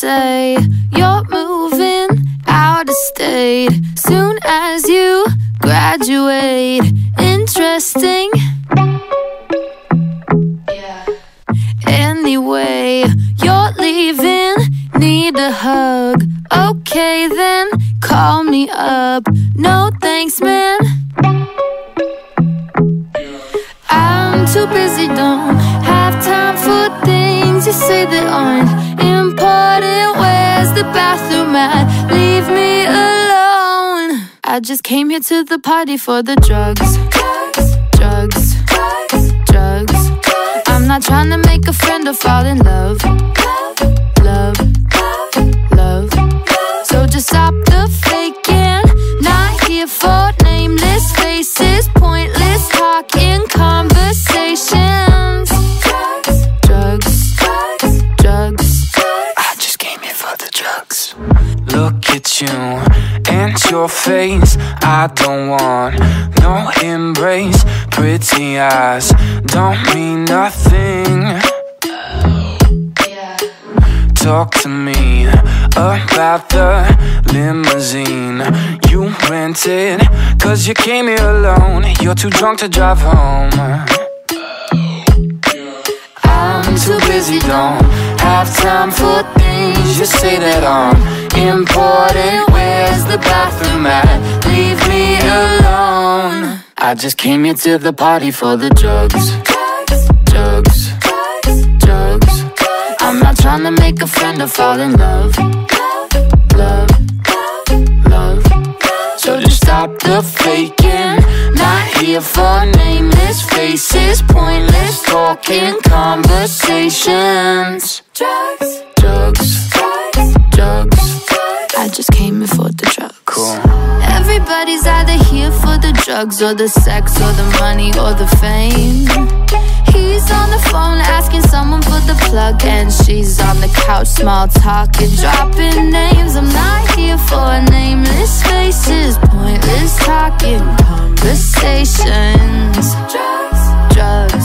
say you're moving out of state soon as you graduate. Interesting. Yeah. Anyway, you're leaving, need a hug. Okay then, call me up. No thanks, man. I'm too busy, don't have time for things you say that aren't important. Where's the bathroom at? Leave me alone. I just came here to the party for the drugs. Drugs, drugs. I'm not trying to make a friend or fall in love. Love, love. So just stop the faking. Not here for nameless faces, pointless talking conversations. Drugs, drugs. I just came here for the drugs. Look at you and your face. I don't want no embrace. Pretty eyes don't mean nothing. Talk to me about the limousine you rented, 'cause you came here alone. You're too drunk to drive home. I'm too busy, don't have time for things you say that aren't important. Where's the bathroom at? Leave me alone. I just came here to the party for the drugs. Drugs, drugs. I'm not trying to make a friend or fall in love. Love, love. So just stop the faking. Not here for nameless faces, pointless talking conversations. Drugs, Drugs, drugs. I just came here for the drugs. Cool. Everybody's either here for the drugs or the sex or the money or the fame. He's on the phone asking someone for the plug, and she's on the couch small talking, dropping names. I'm not here for nameless faces, pointless talking conversations. Drugs, drugs.